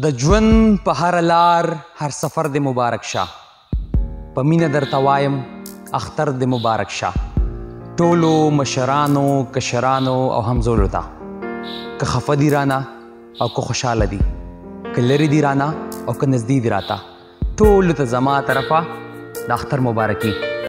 د ژوند په هر لار هر سفر د مبارک شه په مینه درته وایم اختر د مبارک شه ټولو مشرانو کشرانو او همزولو ته که خفه دي رانه او که خوشحاله دي که لرې دي رانه او که نږدې دي راته ټولو ته زما طرفه د اختر مبارکي